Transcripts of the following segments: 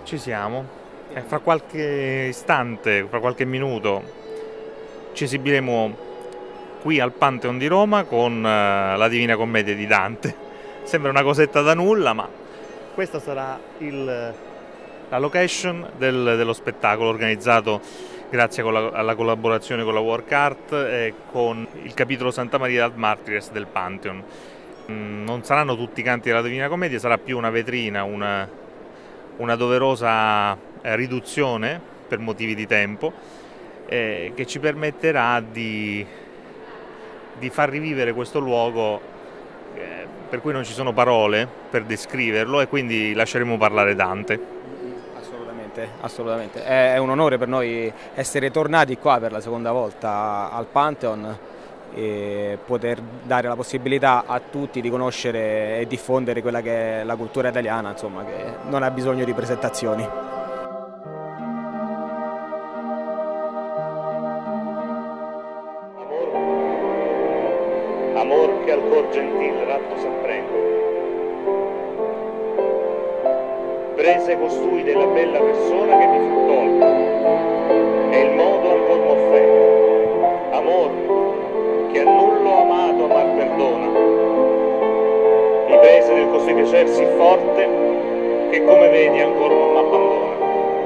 Ci siamo. Fra qualche istante, fra qualche minuto, ci esibiremo qui al Pantheon di Roma con la Divina Commedia di Dante. Sembra una cosetta da nulla, ma questa sarà la location dello spettacolo organizzato grazie alla collaborazione con la Work Art e con il capitolo Santa Maria ad Martires del Pantheon. Non saranno tutti i canti della Divina Commedia, sarà più una vetrina, una doverosa riduzione per motivi di tempo che ci permetterà di far rivivere questo luogo per cui non ci sono parole per descriverlo, e quindi lasceremo parlare Dante. Assolutamente, assolutamente. È un onore per noi essere tornati qua per la seconda volta al Pantheon e poter dare la possibilità a tutti di conoscere e diffondere quella che è la cultura italiana, insomma, che non ha bisogno di presentazioni. Amor che al cor gentil ratto s'apprende, prese costui della bella persona che mi fu tolta, e il modo ancor m'offende. Amor che a nullo amato amar perdona, mi prese del così piacer sì forte che come vedi ancor non m'abbandona.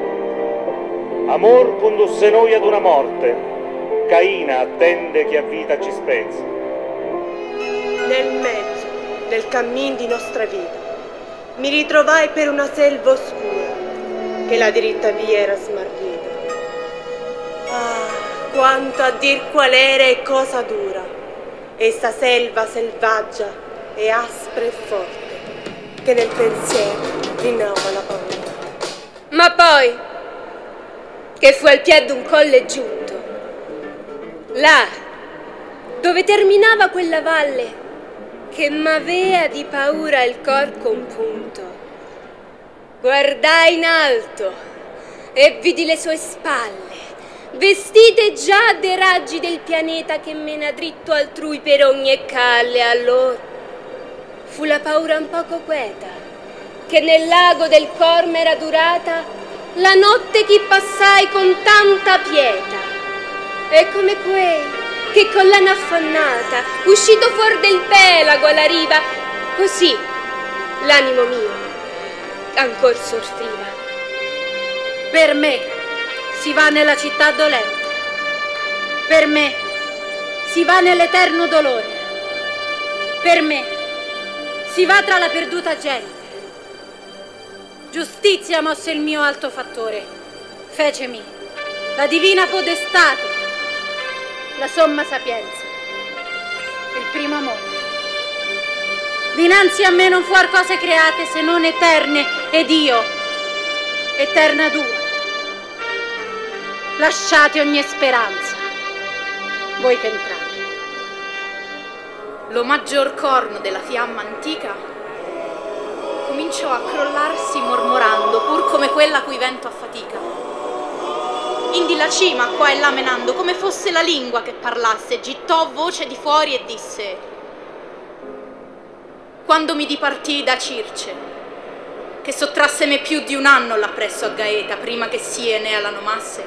Amor condusse noi ad una morte, Caina attende che a vita ci spezza. Nel mezzo del cammin di nostra vita mi ritrovai per una selva oscura che la diritta via era smarrita. Ah, quanto a dir qual era e cosa dura esta selva selvaggia e aspra e forte che nel pensiero rinnova la paura. Ma poi, che fu al piede un colle giunto, là dove terminava quella valle che m'avea di paura il cor compunto, guardai in alto e vidi le sue spalle, vestite già dei raggi del pianeta che mena dritto altrui per ogni calle. Allora fu la paura un poco queta, che nel lago del cor m'era durata la notte che passai con tanta pietà, e come quei che con l'ana affannata, uscito fuor del pelago alla riva, così l'animo mio ancor soffriva. Per me si va nella città dolente, per me si va nell'eterno dolore, per me si va tra la perduta gente. Giustizia mosse il mio alto fattore, fecemi la divina podestate, la somma sapienza, il primo amore. Dinanzi a me non fuor cose create se non eterne, ed io, eterna dura. Lasciate ogni speranza, voi che entrate. Lo maggior corno della fiamma antica cominciò a crollarsi mormorando, pur come quella cui vento affatica. Indi la cima qua e là menando, come fosse la lingua che parlasse, gittò voce di fuori e disse: quando mi dipartii da Circe, che sottrasse me più di un anno l'appresso a Gaeta, prima che Siene alla nomasse,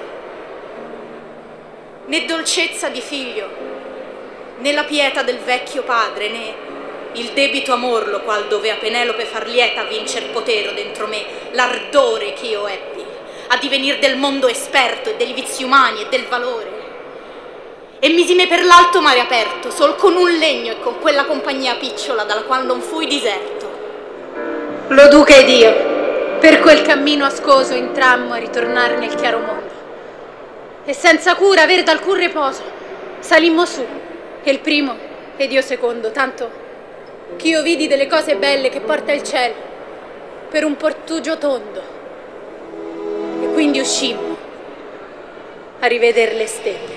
né dolcezza di figlio, né la pietà del vecchio padre, né il debito amor lo qual dovea Penelope far lieta vincer potero dentro me l'ardore ch'io ebbi a divenir del mondo esperto e degli vizi umani e del valore, e misime per l'alto mare aperto sol con un legno e con quella compagnia picciola dalla qual non fui diserto. Lo duca ed io per quel cammino ascoso intrammo a ritornar nel chiaro mondo, e senza cura aver d'alcun riposo salimmo su, e il primo ed io secondo, tanto ch'io vidi delle cose belle che porta il cielo per un portugio tondo, e quindi uscimmo a rivedere le stelle.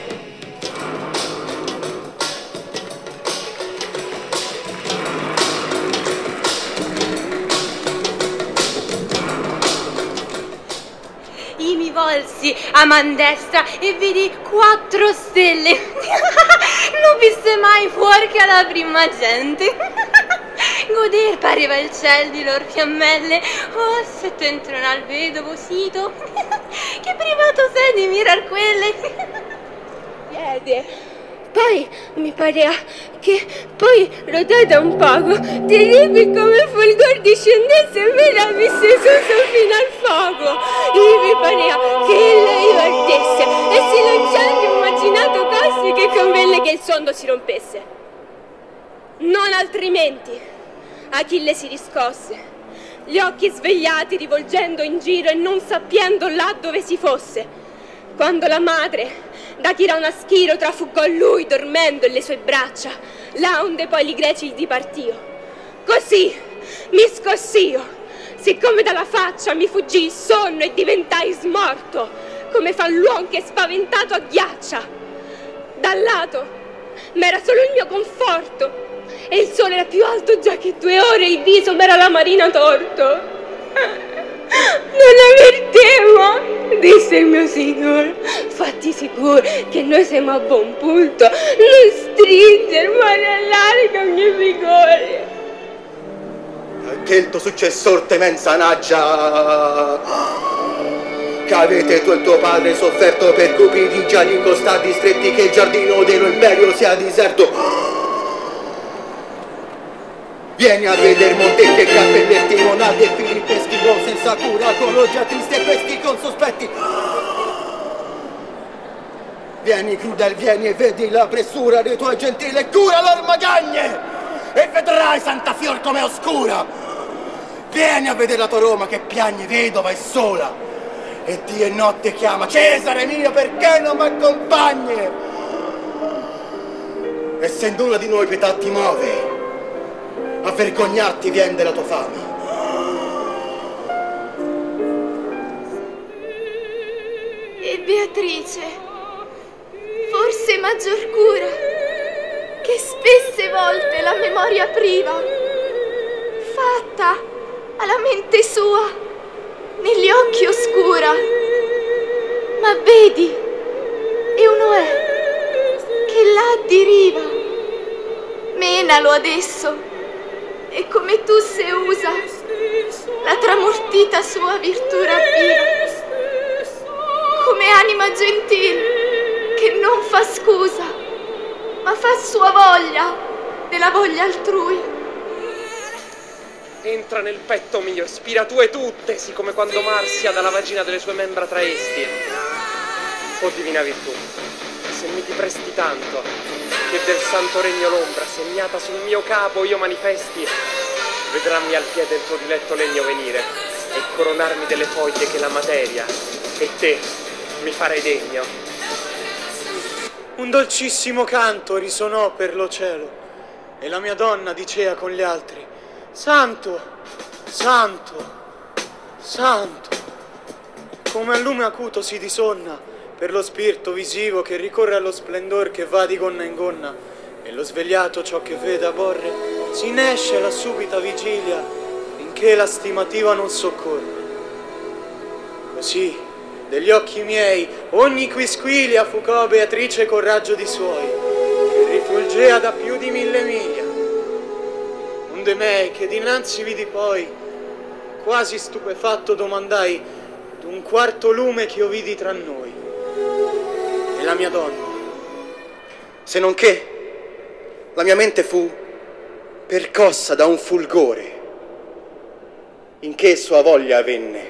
Io mi volsi a man destra e vidi 4 stelle. Non visse mai fuori che alla prima gente. goder pareva il ciel di lor fiammelle. Oh, se t'entrano al vedovo sito, che privato sei di mirar quelle. Piede. Poi mi parea che poi rodata un poco, ti rivi come fulgor discendesse e me l'avesse su fino al fuoco. E mi parea che lei partesse e si lanciasse immaginato così che convenne che il sonno si rompesse. Non altrimenti. Achille si riscosse, gli occhi svegliati rivolgendo in giro e non sapendo là dove si fosse, quando la madre da Chirona Schiro trafugò lui dormendo le sue braccia, là onde poi gli greci gli dipartio. Così mi scoss'io, siccome dalla faccia mi fuggì il sonno e diventai smorto, come fa l'uomo che spaventato agghiaccia. Dal lato m'era solo il mio conforto, e il sole era più alto già che 2 ore il viso m'era la marina torto. Non avvertemo, disse il mio signor, fatti sicuro che noi siamo a buon punto, non stringer ma ne allarga ogni vigore. Che il tuo successor te mensanaggia, che avete tu e tuo padre sofferto per cupidi gialli incostati stretti, che il giardino dello imperio sia diserto. Vieni a veder Montecchi e Cappelletti, Monaldi e Filippeschi, buon senza cura, con loggia tristi e questi con sospetti. Vieni crudel, vieni e vedi la pressura dei tuoi gentili e cura lor magagne, e vedrai Santa Fior come oscura. Vieni a vedere la tua Roma che piagne vedova e sola, e dì e notte chiama Cesare mio perché non mi accompagni. E se nulla di noi pietà ti muove, a vergognarti vien della tua fama. E Beatrice, forse maggior cura, che spesse volte la memoria priva, fatta alla mente sua, negli occhi oscura. Ma vedi, e uno è che là di riva, menalo adesso, e come tu se usa la tramortita sua virtù ravviva, come anima gentil che non fa scusa, ma fa sua voglia della voglia altrui. Entra nel petto mio, spira tue tutte, sì come quando Marsia dalla vagina delle sue membra traesti. O divina virtù, se mi ti presti tanto, che del santo regno l'ombra segnata sul mio capo io manifesti, vedrammi al piede il tuo diletto legno venire e coronarmi delle foglie che la materia e te mi farei degno. Un dolcissimo canto risonò per lo cielo e la mia donna dicea con gli altri: Santo, santo, santo. Come al lume acuto si disonna per lo spirito visivo che ricorre allo splendor che va di gonna in gonna, e lo svegliato ciò che vede aborre, si nesce la subita vigilia finché la stimativa non soccorre. Così degli occhi miei ogni quisquilia fucò Beatrice col raggio di suoi, che rifulgea da più di 1000 miglia. Onde me che dinanzi vidi poi, quasi stupefatto domandai d'un quarto lume che io vidi tra noi e la mia donna. Se non che la mia mente fu percossa da un fulgore, in che sua voglia venne.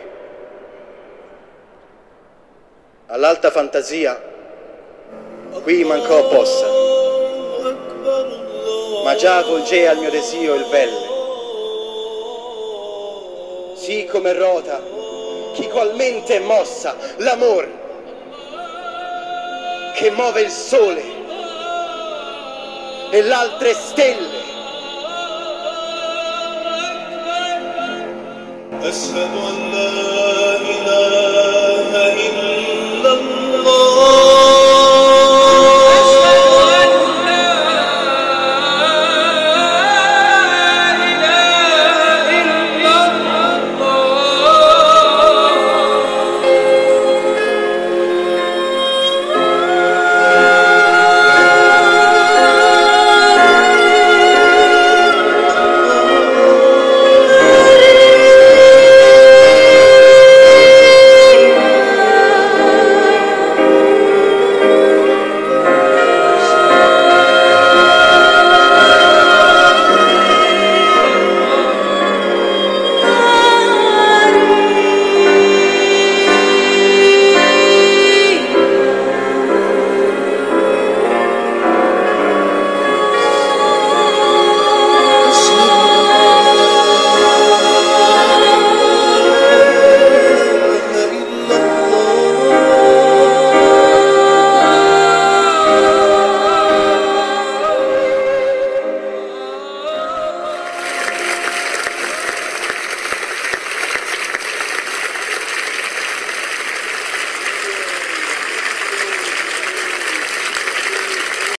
All'alta fantasia qui mancò possa, ma già volgea al mio desio il velle. Sì come rota chi qualmente è mossa l'amor che muove il sole e l'altre stelle. أشهد أن لا